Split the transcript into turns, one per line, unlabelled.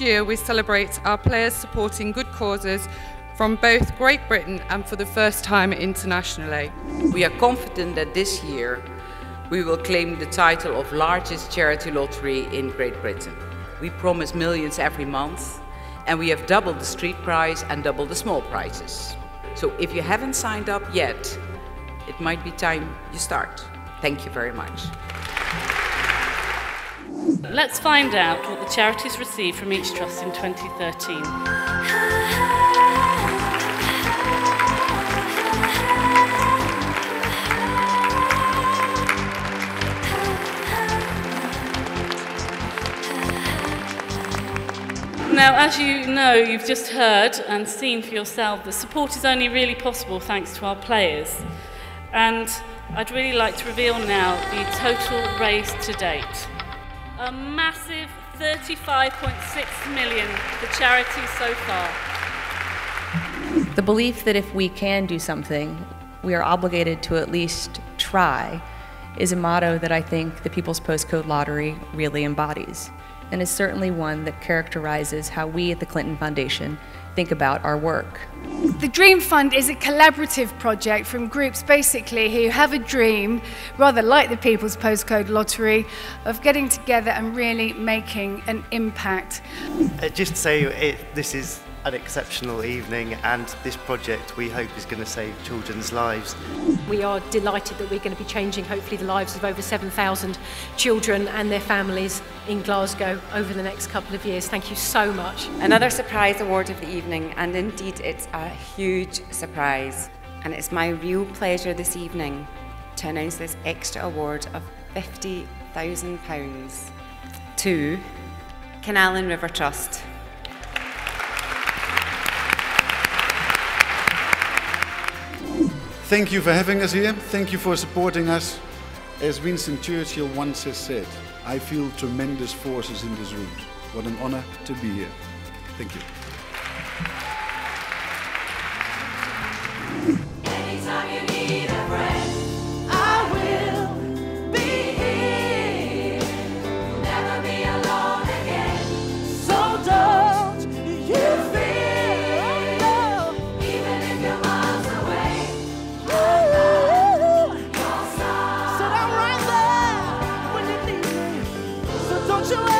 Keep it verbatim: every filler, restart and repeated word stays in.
year we celebrate our players supporting good causes from both Great Britain and for the first time internationally.
We are confident that this year we will claim the title of largest charity lottery in Great Britain. We promise millions every month, and we have doubled the street prize and doubled the small prizes. So if you haven't signed up yet, it might be time you start. Thank you very much.
Let's find out what the charities received from each trust in twenty thirteen. Now, as you know, you've just heard and seen for yourself that support is only really possible thanks to our players. And I'd really like to reveal now the total raised to date. A massive thirty-five point six million for charities so far.
The belief that if we can do something, we are obligated to at least try is a motto that I think the People's Postcode Lottery really embodies, and is certainly one that characterizes how we at the Clinton Foundation think about our work.
The Dream Fund is a collaborative project from groups basically who have a dream, rather like the People's Postcode Lottery, of getting together and really making an impact.
Uh, just to say, it, this is an exceptional evening, and this project we hope is going to save children's lives.
We are delighted that we're going to be changing hopefully the lives of over seven thousand children and their families in Glasgow over the next couple of years. Thank you so much.
Another surprise award of the evening, and indeed it's a huge surprise, and it's my real pleasure this evening to announce this extra award of fifty thousand pounds to Canal and River Trust.
Thank you for having us here. Thank you for supporting us. As Winston Churchill once has said, I feel tremendous forces in this room. What an honor to be here. Thank you.
Anytime you need a friend, I will be here. You'll never be alone again. So don't you fear, even if you're miles away.
Don't you